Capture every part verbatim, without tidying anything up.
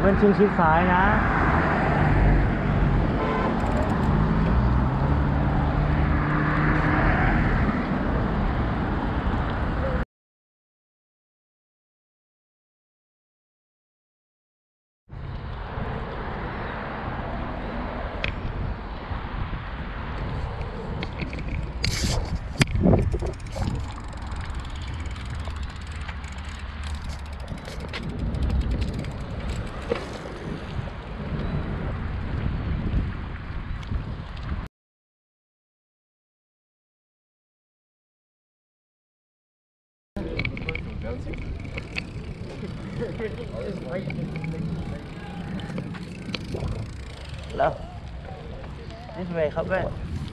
เป็นชิงชิดซ้ายนะแล้วนี่เป็นไงครับแม่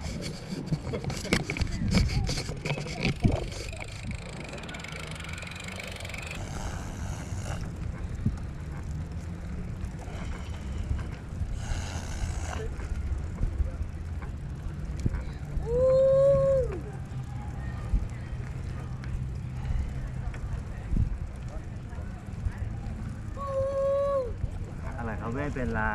อะไรเขาไม่เป็นไร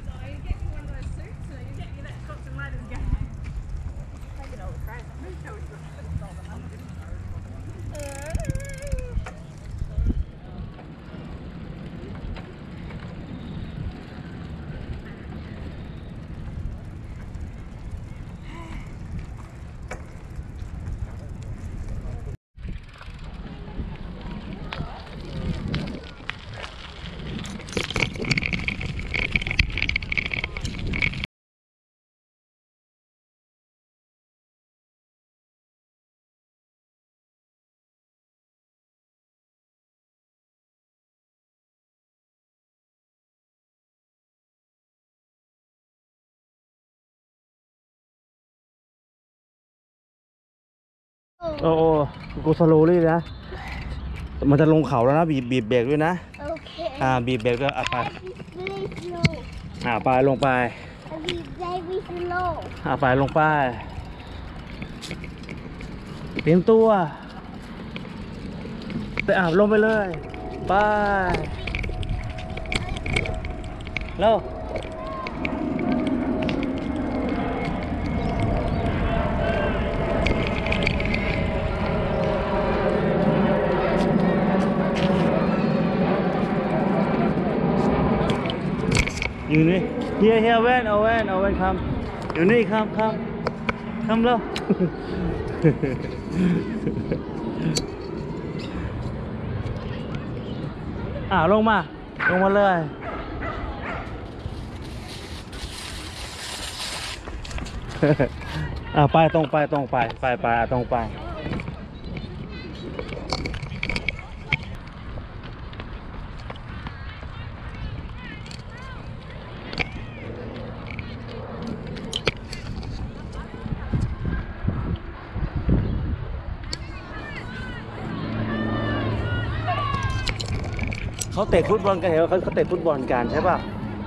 โอ้โอ้กูสโลว์เลยนะมันจะลงเขาแล้วนะบีบบีบเบรกด้วยนะโอเคอ่าบีบเบรกด้วยอ่ะไปอ่าไปลงไปอ่าไปลงไปเตรียมตัวไปอาบลงไปเลยไปแล้วอยู่นี่เฮียเฮียแว่นเอาแว่นเอาแว่นคำอยู่นี่คำคำคำแล้วอ่าลงมาลงมาเลยอ่าไปตรงไปตรงไปไปไปตรงไปเขาเตะฟุตบอลกันเหรอเขาเขาเตะฟุตบอลกันใช่ป่ะ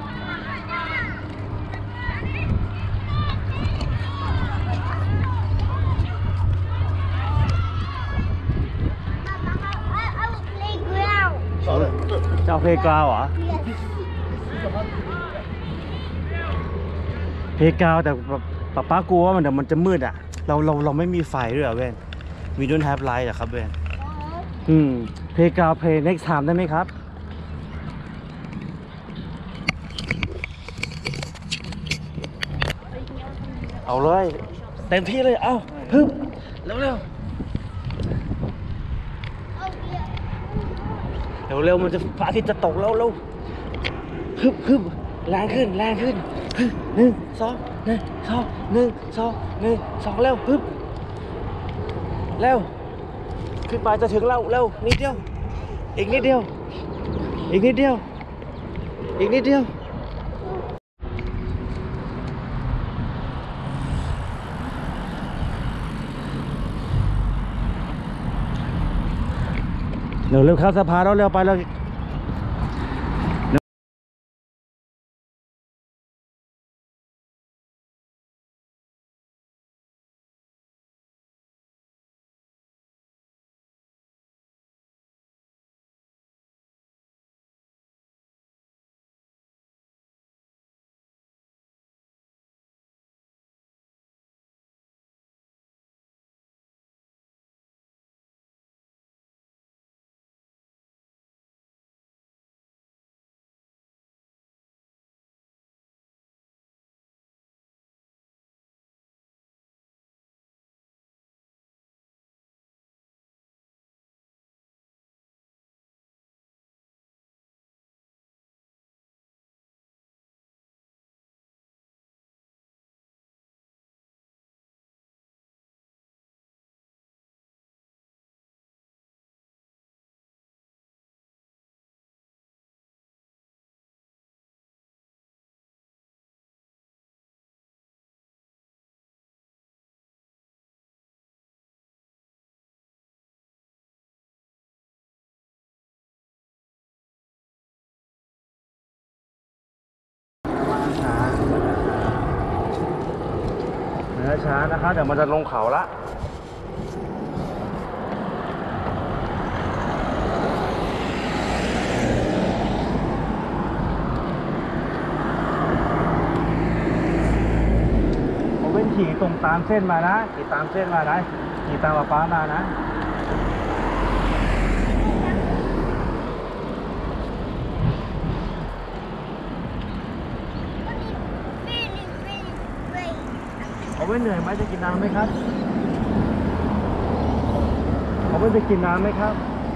จะเอาเพลย์กราวด์เหรอเพลย์กราวด์แต่ป๊าป๊ากลัวว่ามันเดี๋ยวมันจะมืดอ่ะเราเราเราไม่มีไฟด้วยอ่ะเว้น we don't have light อ่ะครับเว้นอืมเพลย์กราวด์เพลย์ next time ได้ไหมครับเอาเลยเต็มที่เลยเอาฮึบเร็วเร็วเร็วเร็วมันจะพระอาทิตย์จะตกแล้วเร็วฮึบฮึบแรงขึ้นแรงขึ้นหนึ่งสองหนึ่งสองหนึ่งสองหนึ่งสองเร็วฮึบเร็วขึ้นไปจะถึงแล้วเร็วนิดเดียวอีกนิดเดียวอีกนิดเดียวอีกนิดเดียวเร็วเร็วข้ามสะพานแล้วเร็วไปเลยช้าๆนะคะเดี๋ยวมันจะลงเขาละผมเป็นขี่ตรงตามเส้นมานะขี่ตามเส้นมานะขี่ตามป๊ามานะเอาไว้เหนื่อยไหมจะกินน้ำไหมครับเอาไว้จะกินน้ำไหมครับ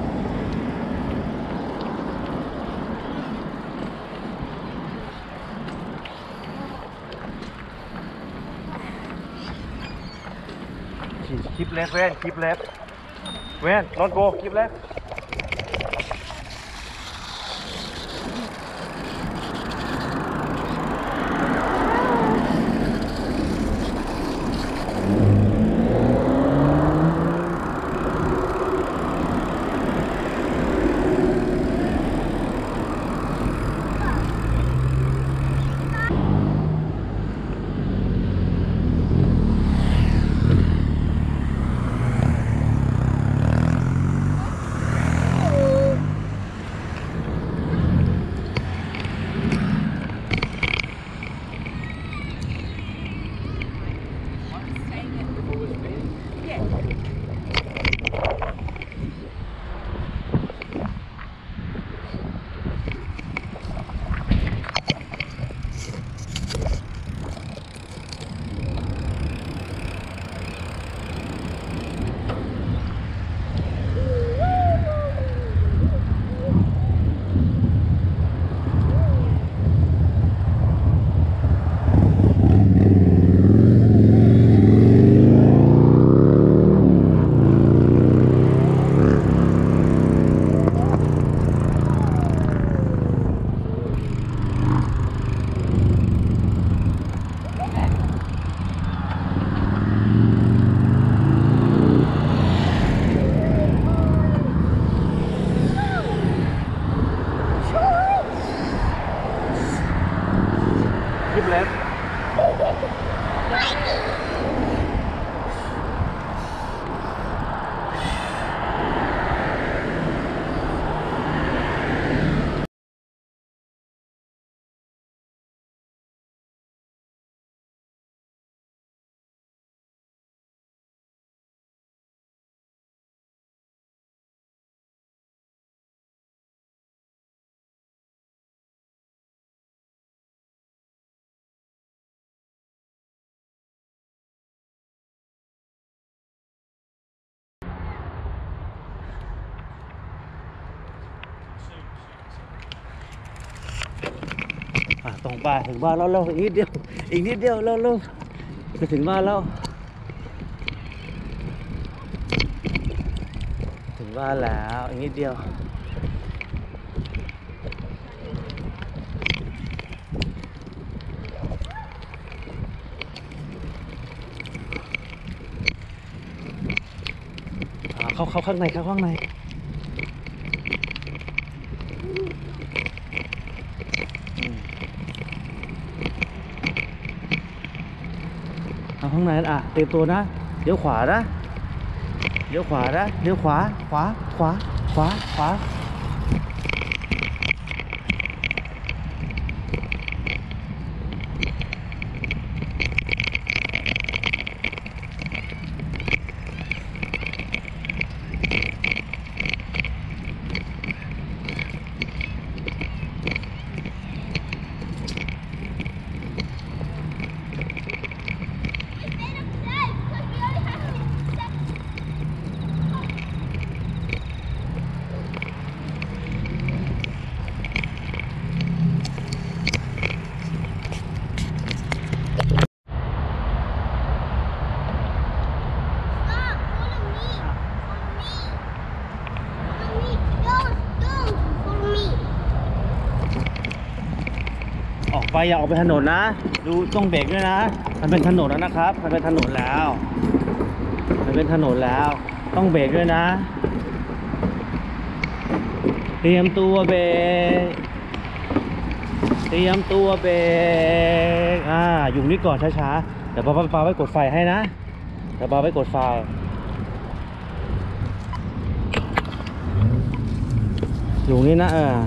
คลิปเล็กเว้นคลิปเล็กเว้นนอนโกคลิปเล็กคลิปเล็กตรงไปถึงบ้านแล้วเราอีกนิดเดียวอีกนิดเดียวเราเราจะถึงบ้านแล้วถึงบ้านแล้วอีกนิดเดียวเข้าเข้าข้างในเข้าข้างในข้างในอ่ะเตรียมตัวนะเลี้ยวขวานะเลี้ยวขวานะเลี้ยวขวาขวาขวาขวาขวาออกไปอย่าออกไปถนนนะดูต้องเบรกด้วยนะมันเป็นถนนแล้วนะครับมันเป็นถนนแล้วมันเป็นถนนแล้วต้องเบรกด้วยนะเตรียมตัวเบรกเตรียมตัวเบรกอ่าอยู่นี่ก่อนช้าๆดี๋ยวป้าป้าไว้กดไฟให้นะเดี๋ยวป้าไว้กดไฟอยู่นี่นะเออ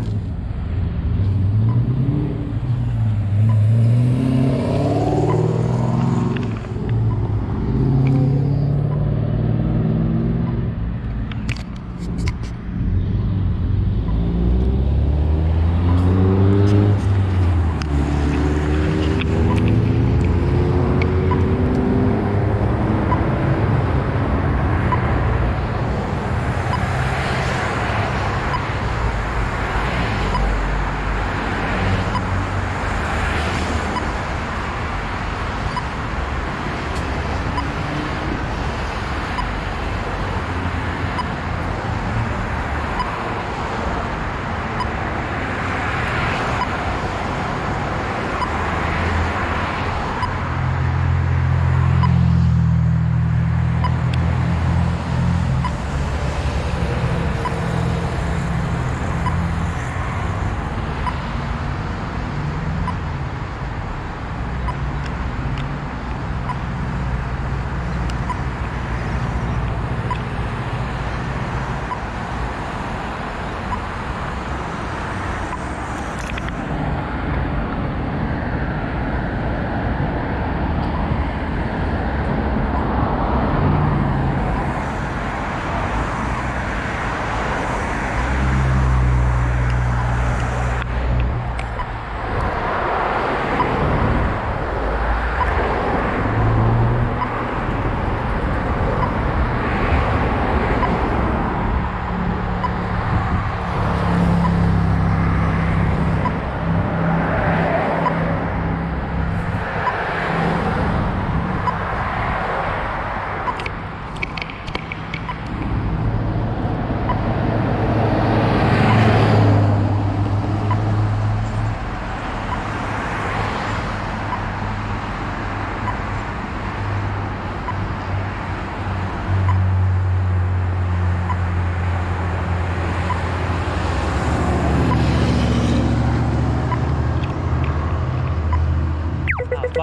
ไป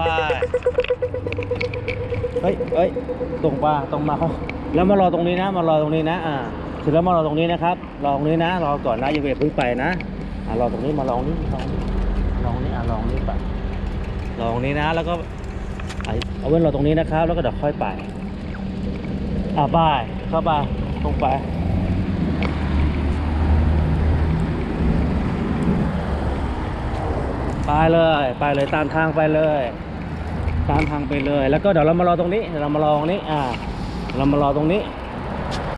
เฮ้ยเฮ้ยตรงป่ะตรงมาเขาแล้วมารอตรงนี้นะมารอตรงนี้นะอ่าเสร็จแล้วมารอตรงนี้นะครับรอตรงนี้นะรอก่อนนะอย่าเพิ่งไปนะอ่ารอตรงนี้มาลองนี้ลองนี้ลองนี้อ่าลองนี้ไปลองนี้นะแล้วก็เอาเว้นรอตรงนี้นะครับแล้วก็เดี๋ยวค่อยไปอ่าไปเข้าไปตรงไปไปเลยไปเลยตามทางไปเลยตามทางไปเลยแล้วก็เดี๋ยวเรามารอตรงนี้เดี๋ยวเรามารอตรงนี้อ่าเรามารอตรงนี้